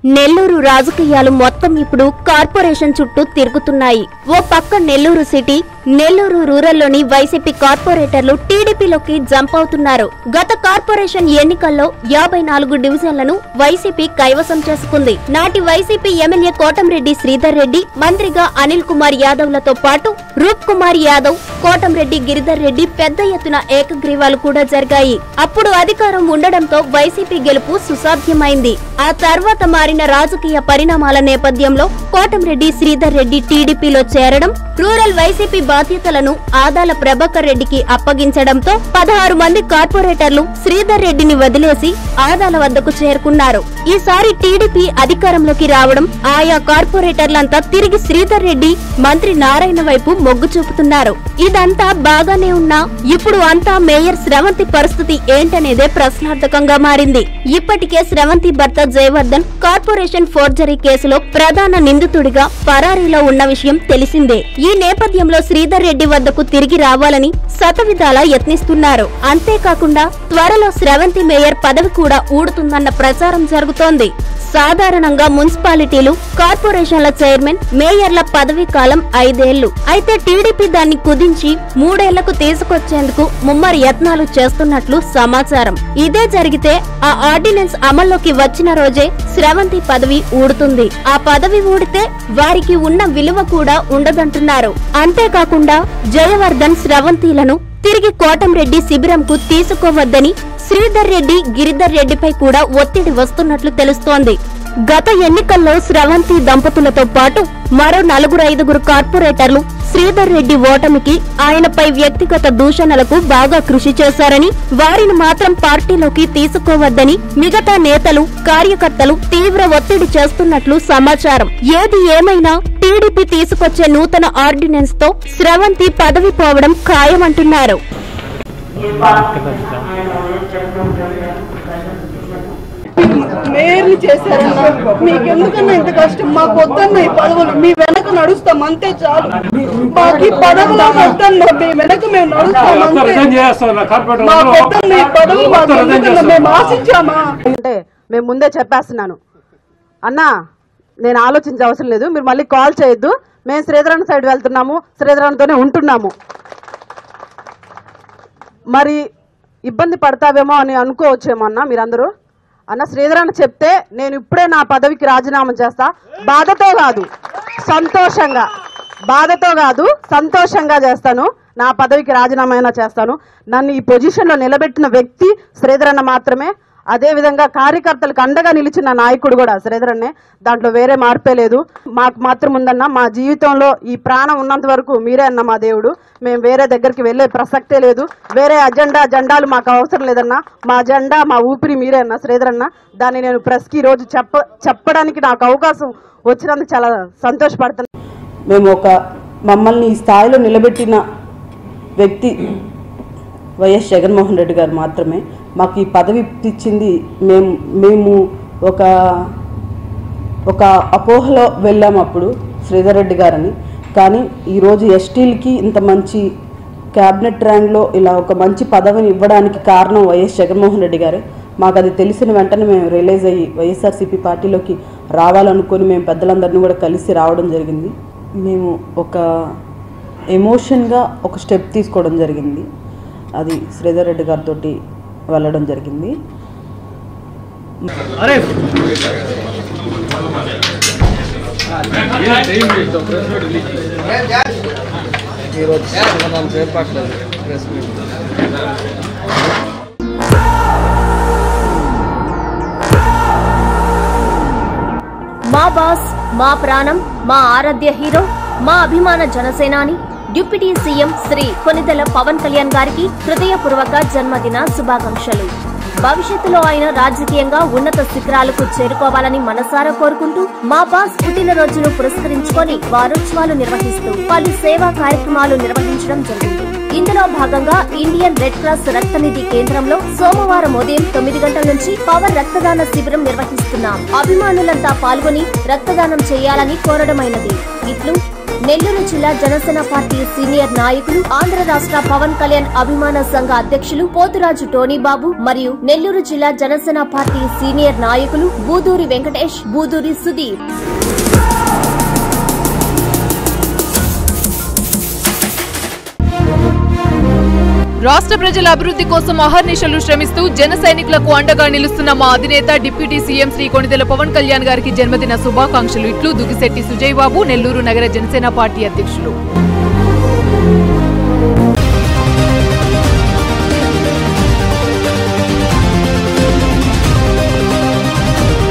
నెల్లూరు రాజకీయాలు మొత్తం ఇప్పుడు కార్పొరేషన్ చుట్టూ తిరుగుతున్నాయి. ఓ పక్క నెల్లూరు సిటీ, నెల్లూరు రూరల్లోని వైసీపీ కార్పొరేటర్లు టీడీపీలోకి జంప్ అవుతున్నారు. గత కార్పొరేషన్ ఎన్నికల్లో 54 డివిజన్లను వైసీపీ కైవసం చేసుకుంది. నాటి వైసీపీ ఎమ్మెల్యే కోటంరెడ్డి శ్రీధర్ రెడ్డి, మంత్రిగా అనిల్ కుమార్ యాదవ్లతో పాటు రూప్ కుమార్ యాదవ్, కోటంరెడ్డి గిరిధర్ రెడ్డి పెద్ద ఎత్తున ఏకగ్రీవాలు కూడా జరిగాయి. అప్పుడు అధికారం ఉండడంతో వైసీపీ గెలుపు సుసాధ్యమైంది. ఆ తర్వాత మారిన రాజకీయ పరిణామాల నేపథ్యంలో కోటంరెడ్డి శ్రీధర్ రెడ్డి టీడీపీలో చేరడం, రూరల్ వైసీపీ బాధ్యతలను ఆదాల ప్రభాకర్ రెడ్డికి అప్పగించడంతో 16 మంది కార్పొరేటర్లు శ్రీధర్ రెడ్డిని వదిలేసి ఆదాల వద్దకు చేరుకున్నారు. ఈసారి టీడీపీ అధికారంలోకి రావడం ఆయా కార్పొరేటర్లంతా తిరిగి శ్రీధర్ రెడ్డి, మంత్రి నారాయణ వైపు మొగ్గు చూపుతున్నారు. ఇదంతా బాగానే ఉన్నా ఇప్పుడు అంతా మేయర్ స్రవంతి పరిస్థితి ఏంటనేదే ప్రశ్నార్థకంగా మారింది. ఇప్పటికే స్రవంతి భర్త జయవర్ధన్ కార్పొరేషన్ ఫోర్జరీ కేసులో ప్రధాన నిందితుడిగా పరారీలో ఉన్న విషయం తెలిసిందే. ఈ నేపథ్యంలో శ్రీధర్ రెడ్డి వద్దకు తిరిగి రావాలని శతవిధాలా యత్నిస్తున్నారు. అంతేకాకుండా త్వరలో స్రవంతి మేయర్ పదవి కూడా ఊడుతుందన్న ప్రచారం జరుగుతోంది. సాధారణంగా మున్సిపాలిటీలు, కార్పొరేషన్ల చైర్మన్, మేయర్ల పదవీ కాలం 5 ఏళ్లు. అయితే టీడీపీ దాన్ని కుదించి 3 ఏళ్లకు తీసుకొచ్చేందుకు ముమ్మరి యత్నాలు చేస్తున్నట్లు సమాచారం. ఇదే జరిగితే ఆ ఆర్డినెన్స్ అమల్లోకి వచ్చిన రోజే స్రవంతి పదవి ఊడుతుంది. ఆ పదవి ఊడితే వారికి ఉన్న విలువ కూడా ఉండదంటున్నారు. అంతేకాకుండా జయవర్ధన్ స్రవంతిలను తిరిగి కోటంరెడ్డి శిబిరంకు తీసుకోవద్దని శ్రీధర్ రెడ్డి, గిరిధర్ రెడ్డిపై కూడా ఒత్తిడి వస్తున్నట్లు తెలుస్తోంది. గత ఎన్నికల్లో స్రవంతి దంపతులతో పాటు మరో 4-5 కార్పొరేటర్లు శ్రీధర్ రెడ్డి ఓటమికి, ఆయనపై వ్యక్తిగత దూషణలకు బాగా కృషి చేశారని, వారిని మాత్రం పార్టీలోకి తీసుకోవద్దని మిగతా నేతలు, కార్యకర్తలు తీవ్ర ఒత్తిడి చేస్తున్నట్లు సమాచారం. ఏది ఏమైనా టీడీపీ తీసుకొచ్చే నూతన ఆర్డినెన్స్ తో స్రవంతి పదవి పోవడం ఖాయమంటున్నారు. మేయర్లు చేశారన్నా, మీకెందుకన్నా ఇంత కష్టం? మాకు వద్దన్న ఈ పదవులు, మీ వెనక నడుస్తాం అంతే చాలు. మాకు ఈ పదవులు వద్దన్న, మీ వెనక మేము నడుస్తాం అంతే. మాకు వద్దన్న ఈ పదవులు, మాకు ఎందుకన్నా? మేము ఆశించామా అంటే మేము ముందే చెప్పేస్తున్నాను అన్నా, నేను ఆలోచించే అవసరం లేదు, మీరు మళ్ళీ కాల్ చేయొద్దు. మేము శ్రీధరన్ సైడ్ వెళ్తున్నాము, శ్రీధరన్తోనే ఉంటున్నాము. మరి ఇబ్బంది పడతావేమో అని అనుకోవచ్చేమో అన్న మీరందరూ. అన్న శ్రీధరన్ చెప్తే నేను ఇప్పుడే నా పదవికి రాజీనామా చేస్తా, బాధతో కాదు సంతోషంగా, బాధతో కాదు సంతోషంగా చేస్తాను. నా పదవికి రాజీనామా అయినా చేస్తాను. నన్ను ఈ పొజిషన్లో నిలబెట్టిన వ్యక్తి శ్రీధరన్న మాత్రమే. అదే విధంగా కార్యకర్తలకు అండగా నిలిచిన నాయకుడు కూడా శ్రీధరన్నే. దాంట్లో వేరే మార్పే లేదు. మాకు మాత్రం ఉందన్న, మా జీవితంలో ఈ ప్రాణం ఉన్నంత వరకు మీరే అన్న మా దేవుడు. మేము వేరే దగ్గరికి వెళ్ళే ప్రసక్తే లేదు. వేరే జెండాలు మాకు అవసరం లేదన్నా. మా జెండా, మా ఊపిరి మీరే అన్న శ్రీధరన్న. దాన్ని నేను ప్రెస్కి ఈరోజు చెప్పడానికి నాకు అవకాశం వచ్చినందుకు చాలా సంతోషపడుతున్నాను. మేము మమ్మల్ని ఈ స్థాయిలో నిలబెట్టిన వ్యక్తి వైఎస్ జగన్మోహన్ రెడ్డి గారు మాత్రమే. మాకు ఈ పదవి ఇచ్చింది మేము ఒక అపోహలో వెళ్ళాము అప్పుడు శ్రీధర్ రెడ్డి గారని. కానీ ఈరోజు ఎస్టీలకి ఇంత మంచి క్యాబినెట్ ర్యాంక్లో ఇలా ఒక మంచి పదవిని ఇవ్వడానికి కారణం వైఎస్ జగన్మోహన్ రెడ్డి గారే. మాకు అది తెలిసిన వెంటనే మేము రియలైజ్ అయ్యి వైఎస్ఆర్సీపీ పార్టీలోకి రావాలనుకొని మేము పెద్దలందరినీ కూడా కలిసి రావడం జరిగింది. మేము ఒక ఎమోషన్గా ఒక స్టెప్ తీసుకోవడం జరిగింది. అది శ్రీధర్ రెడ్డి గారితో వెళ్ళడం జరిగింది. మా బాస్, మా ప్రాణం, మా ఆరాధ్య హీరో, మా అభిమాన జనసేనాని డిప్యూటీ సీఎం శ్రీ కొనిదెల పవన్ కళ్యాణ్ గారికి హృదయపూర్వక జన్మదిన శుభాకాంక్షలు. భవిష్యత్తులో ఆయన రాజకీయంగా ఉన్నత శిఖరాలకు చేరుకోవాలని మనసారా కోరుకుంటూ మా బాస్ పుట్టినరోజును పురస్కరించుకొని వారోత్సవాలు నిర్వహిస్తూ పలు సేవా కార్యక్రమాలు నిర్వహించడం జరిగింది. ఇందులో భాగంగా ఇండియన్ రెడ్ క్రాస్ రక్తనిధి కేంద్రంలో సోమవారం ఉదయం 9 గంటల నుంచి పవర్ రక్తదాన శిబిరం నిర్వహిస్తున్నాం. అభిమానులంతా పాల్గొని రక్తదానం చేయాలని కోరడమైనది. ఇట్లు నెల్లూరు జిల్లా జనసేన పార్టీ సీనియర్ నాయకులు, ఆంధ్ర రాష్ట్ర పవన్ కళ్యాణ్ అభిమాన సంఘ అధ్యక్షులు పోతురాజు టోనీబాబు మరియు నెల్లూరు జిల్లా జనసేన పార్టీ సీనియర్ నాయకులు బూదూరి వెంకటేష్, బూదూరి సుధీర్. రాష్ట్ర ప్రజల అభివృద్ధి కోసం అహర్నిశలు శ్రమిస్తూ జన సైనికులకు అండగా నిలుస్తున్న మా అధినేత డిప్యూటీ సీఎం శ్రీ కొణిదెల పవన్ కళ్యాణ్ గారికి జన్మదిన శుభాకాంక్షలు. ఇట్లు దుగిశెట్టి సుజయ్ బాబు, నెల్లూరు నగర జనసేన పార్టీ అధ్యక్షులు.